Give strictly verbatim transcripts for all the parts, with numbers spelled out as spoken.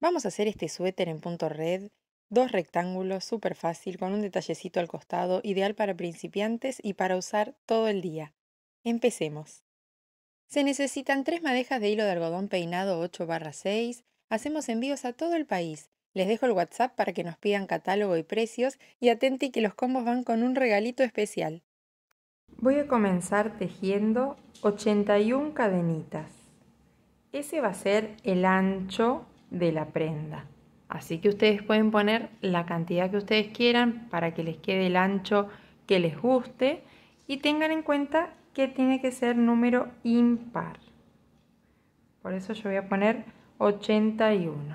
Vamos a hacer este suéter en punto red, dos rectángulos, súper fácil, con un detallecito al costado, ideal para principiantes y para usar todo el día. Empecemos. Se necesitan tres madejas de hilo de algodón peinado ocho barra seis. Hacemos envíos a todo el país. Les dejo el WhatsApp para que nos pidan catálogo y precios y atenti que los combos van con un regalito especial. Voy a comenzar tejiendo ochenta y una cadenitas. Ese va a ser el ancho de la prenda. Así que ustedes pueden poner la cantidad que ustedes quieran para que les quede el ancho que les guste y tengan en cuenta que tiene que ser número impar. Por eso yo voy a poner ochenta y uno.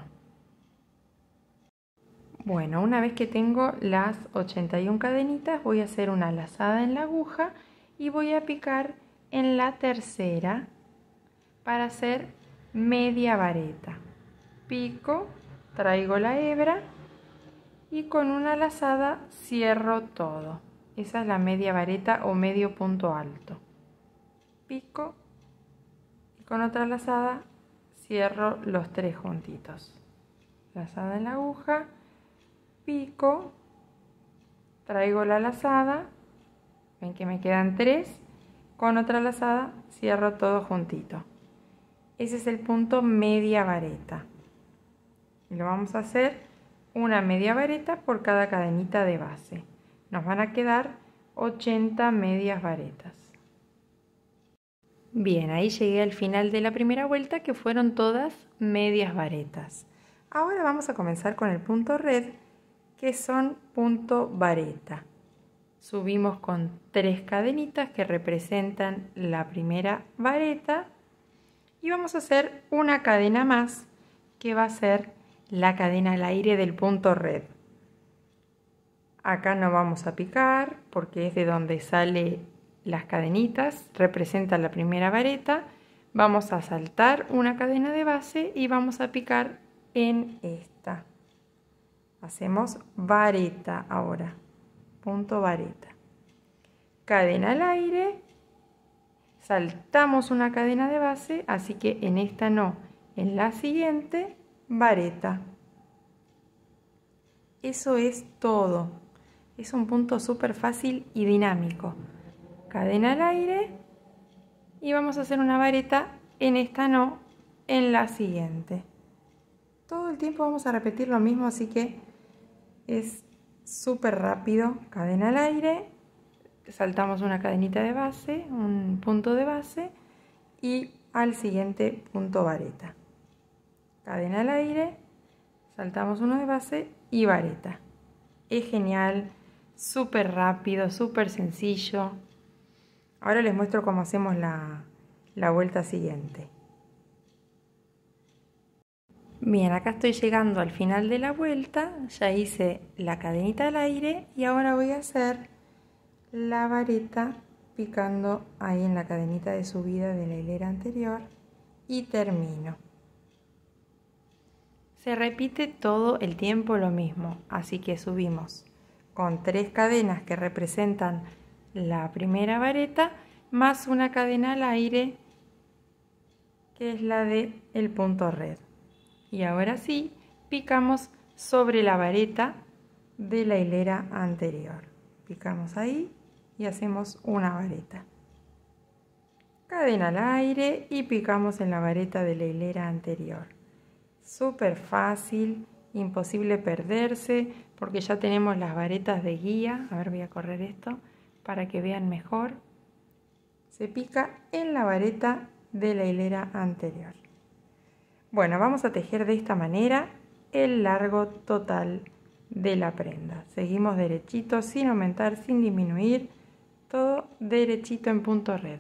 Bueno, una vez que tengo las ochenta y una cadenitas, voy a hacer una lazada en la aguja y voy a picar en la tercera para hacer media vareta. Pico, traigo la hebra y con una lazada cierro todo. Esa es la media vareta o medio punto alto. Pico y con otra lazada cierro los tres juntitos. Lazada en la aguja, pico, traigo la lazada, ven que me quedan tres, con otra lazada cierro todo juntito. Ese es el punto media vareta. Y lo vamos a hacer una media vareta por cada cadenita de base. Nos van a quedar ochenta medias varetas. Bien, ahí llegué al final de la primera vuelta, que fueron todas medias varetas. Ahora vamos a comenzar con el punto red, que son punto vareta. Subimos con tres cadenitas que representan la primera vareta y vamos a hacer una cadena más que va a ser la cadena al aire del punto red. Acá no vamos a picar porque es de donde sale las cadenitas, representa la primera vareta. Vamos a saltar una cadena de base y vamos a picar en esta. Hacemos vareta ahora, punto vareta. Cadena al aire, saltamos una cadena de base, así que en esta no, en la siguiente, vareta. Eso es todo. Es un punto súper fácil y dinámico. Cadena al aire y vamos a hacer una vareta, en esta no, en la siguiente. Todo el tiempo vamos a repetir lo mismo, así que es súper rápido. Cadena al aire, saltamos una cadenita de base, un punto de base y al siguiente punto vareta. Cadena al aire, saltamos uno de base y vareta. Es genial, súper rápido, súper sencillo. Ahora les muestro cómo hacemos la, la vuelta siguiente. Bien, acá estoy llegando al final de la vuelta, ya hice la cadenita al aire y ahora voy a hacer la vareta picando ahí en la cadenita de subida de la hilera anterior y termino. Se repite todo el tiempo lo mismo, así que subimos con tres cadenas que representan la primera vareta más una cadena al aire que es la de el punto red. Y ahora sí, picamos sobre la vareta de la hilera anterior. Picamos ahí y hacemos una vareta. Cadena al aire y picamos en la vareta de la hilera anterior. Súper fácil, imposible perderse porque ya tenemos las varetas de guía. A ver, voy a correr esto para que vean mejor. Se pica en la vareta de la hilera anterior. Bueno, vamos a tejer de esta manera el largo total de la prenda. Seguimos derechito, sin aumentar, sin disminuir, todo derechito en punto red.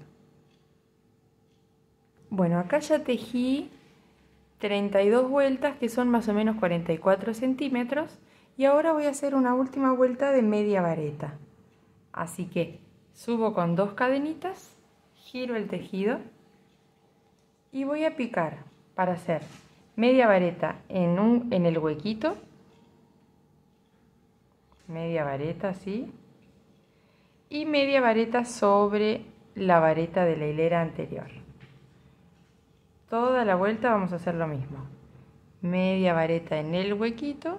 Bueno, acá ya tejí treinta y dos vueltas, que son más o menos cuarenta y cuatro centímetros, y ahora voy a hacer una última vuelta de media vareta. Así que subo con dos cadenitas, giro el tejido y voy a picar para hacer media vareta en, un, en el huequito, media vareta así, y media vareta sobre la vareta de la hilera anterior. Toda la vuelta vamos a hacer lo mismo. media vareta en el huequito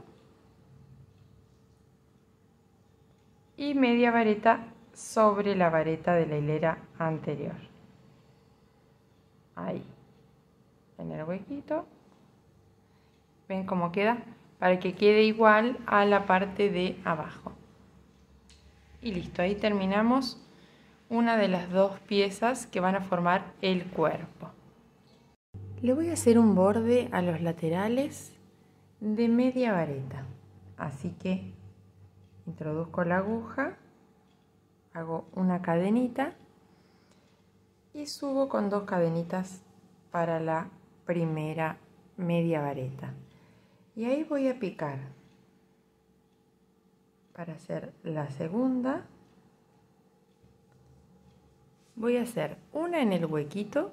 y media vareta sobre la vareta de la hilera anterior. Ahí, en el huequito. ¿Ven cómo queda? Para que quede igual a la parte de abajo. Y listo, ahí terminamos una de las dos piezas que van a formar el cuerpo. Le voy a hacer un borde a los laterales de media vareta. Así que introduzco la aguja, hago una cadenita y subo con dos cadenitas para la primera media vareta. Y ahí voy a picar para hacer la segunda. Voy a hacer una en el huequito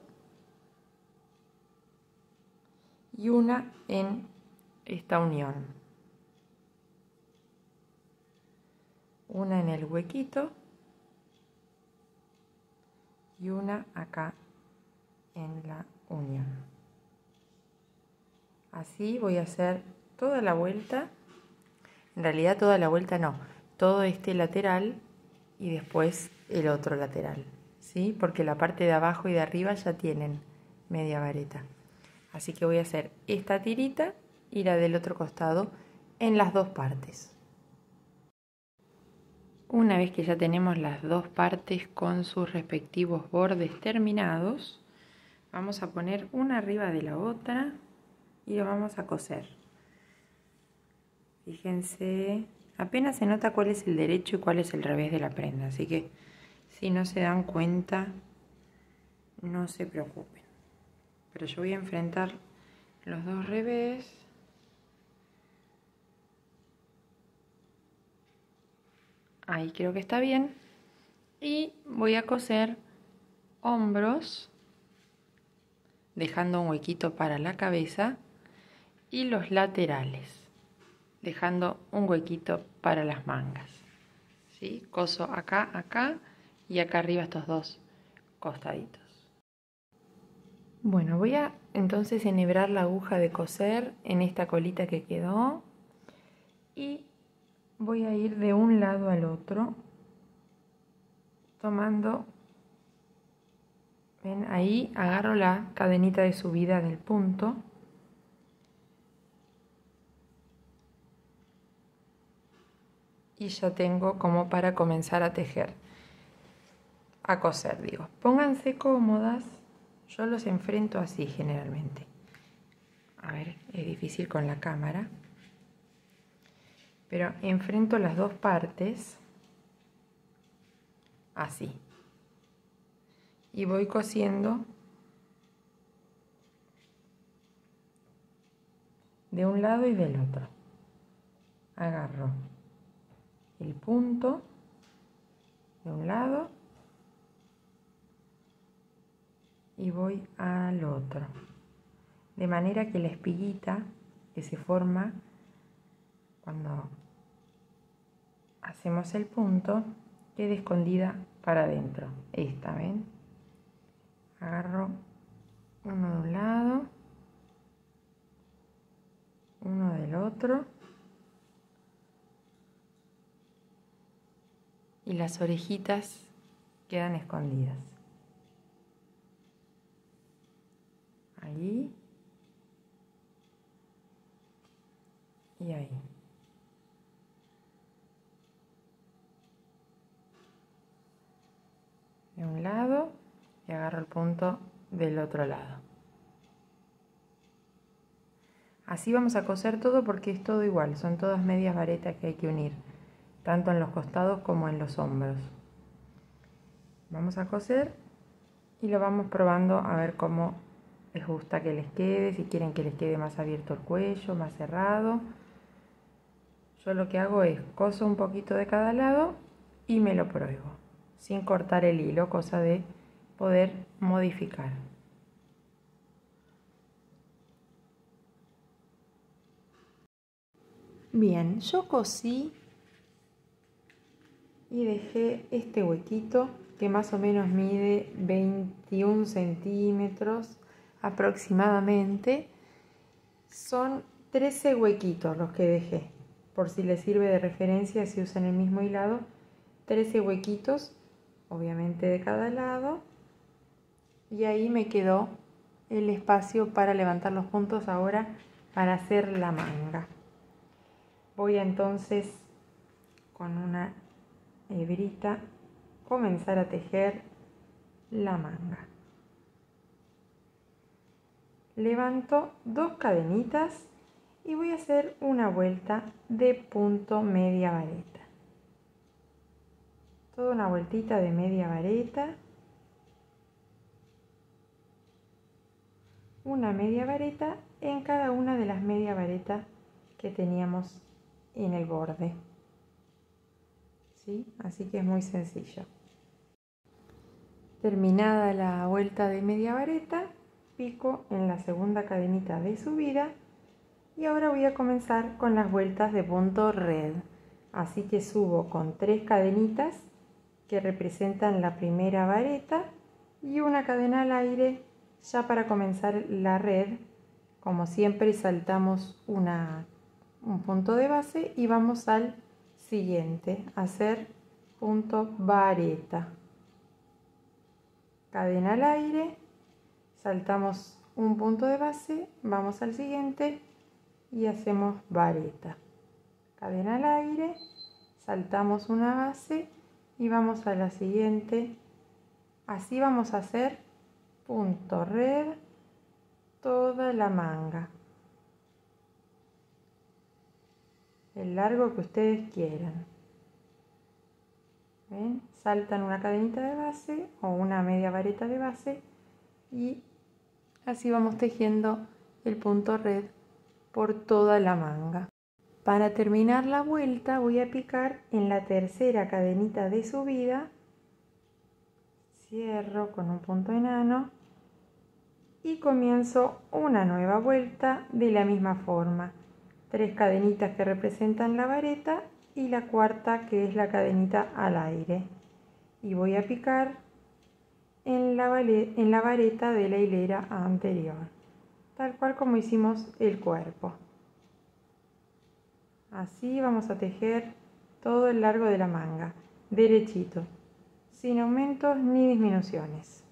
y una en esta unión. Una en el huequito y una acá en la unión. Así voy a hacer toda la vuelta, en realidad toda la vuelta no, todo este lateral y después el otro lateral, ¿sí? Porque la parte de abajo y de arriba ya tienen media vareta. Así que voy a hacer esta tirita y la del otro costado en las dos partes. Una vez que ya tenemos las dos partes con sus respectivos bordes terminados, vamos a poner una arriba de la otra y lo vamos a coser. Fíjense, apenas se nota cuál es el derecho y cuál es el revés de la prenda, así que si no se dan cuenta, no se preocupen. Pero yo voy a enfrentar los dos revés. Ahí creo que está bien. Y voy a coser hombros, dejando un huequito para la cabeza, y los laterales, dejando un huequito para las mangas. ¿Sí? Coso acá, acá y acá arriba estos dos costaditos. Bueno, voy a entonces enhebrar la aguja de coser en esta colita que quedó y voy a ir de un lado al otro tomando, ven ahí, agarro la cadenita de subida del punto y ya tengo como para comenzar a tejer, a coser, digo. Pónganse cómodas, yo los enfrento así generalmente. A ver, es difícil con la cámara, pero enfrento las dos partes así y voy cosiendo de un lado y del otro. Agarro el punto de un lado y voy al otro, de manera que la espiguita que se forma cuando hacemos el punto quede escondida para adentro. Esta, ¿ven? Agarro uno de un lado, uno del otro, y las orejitas quedan escondidas. Ahí y ahí. De un lado y agarro el punto del otro lado. Así vamos a coser todo porque es todo igual, son todas medias varetas que hay que unir, tanto en los costados como en los hombros. Vamos a coser y lo vamos probando a ver cómo les gusta que les quede, si quieren que les quede más abierto el cuello, más cerrado. Yo lo que hago es coso un poquito de cada lado y me lo pruebo, sin cortar el hilo, cosa de poder modificar. Bien, yo cosí y dejé este huequito que más o menos mide veintiún centímetros aproximadamente, Son trece huequitos los que dejé, por si les sirve de referencia si usan el mismo hilado. trece huequitos, obviamente de cada lado, y ahí me quedó el espacio para levantar los puntos ahora para hacer la manga. Voy a entonces con una hebrita comenzar a tejer la manga. Levanto dos cadenitas y voy a hacer una vuelta de punto media vareta. Toda una vueltita de media vareta. Una media vareta en cada una de las media varetas que teníamos en el borde. ¿Sí? Así que es muy sencillo. Terminada la vuelta de media vareta, pico en la segunda cadenita de subida y ahora voy a comenzar con las vueltas de punto red. Así que subo con tres cadenitas que representan la primera vareta y una cadena al aire ya para comenzar la red. Como siempre saltamos una, un punto de base y vamos al siguiente a hacer punto vareta, cadena al aire, saltamos un punto de base, vamos al siguiente y hacemos vareta, cadena al aire, saltamos una base y vamos a la siguiente. Así vamos a hacer punto red toda la manga, el largo que ustedes quieran. ¿Ven? Saltan una cadenita de base o una media vareta de base y así vamos tejiendo el punto red por toda la manga. Para terminar la vuelta voy a picar en la tercera cadenita de subida, cierro con un punto enano y comienzo una nueva vuelta de la misma forma. Tres cadenitas que representan la vareta y la cuarta que es la cadenita al aire. Y voy a picar en la, en la vareta de la hilera anterior, tal cual como hicimos el cuerpo. Así vamos a tejer todo el largo de la manga, derechito, sin aumentos ni disminuciones.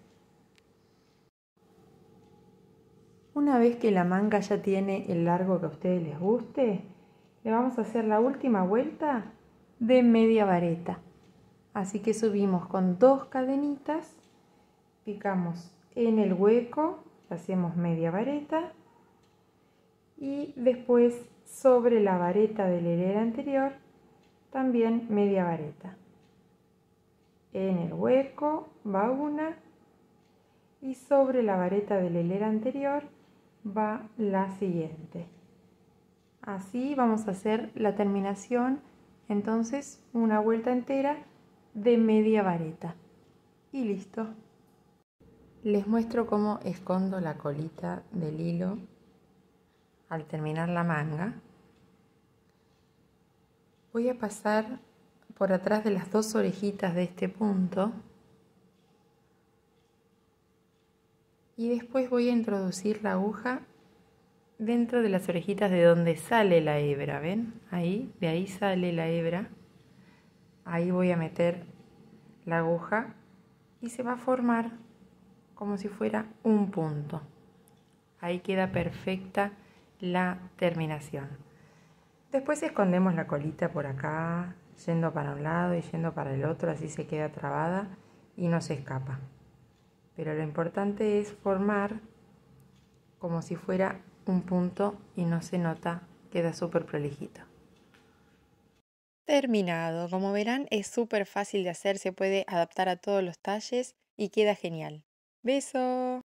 Una vez que la manga ya tiene el largo que a ustedes les guste, le vamos a hacer la última vuelta de media vareta. Así que subimos con dos cadenitas, picamos en el hueco, hacemos media vareta y después sobre la vareta de la hilera anterior también media vareta. En el hueco va una y sobre la vareta de la hilera anterior va la siguiente. Así vamos a hacer la terminación, entonces una vuelta entera de media vareta y listo. Les muestro cómo escondo la colita del hilo al terminar la manga. Voy a pasar por atrás de las dos orejitas de este punto y después voy a introducir la aguja dentro de las orejitas de donde sale la hebra, ¿ven? Ahí, de ahí sale la hebra. Ahí voy a meter la aguja y se va a formar como si fuera un punto. Ahí queda perfecta la terminación. Después escondemos la colita por acá, yendo para un lado y yendo para el otro, así se queda trabada y no se escapa. Pero lo importante es formar como si fuera un punto y no se nota, queda súper prolijito. Terminado, como verán es súper fácil de hacer, se puede adaptar a todos los talles y queda genial. ¡Beso!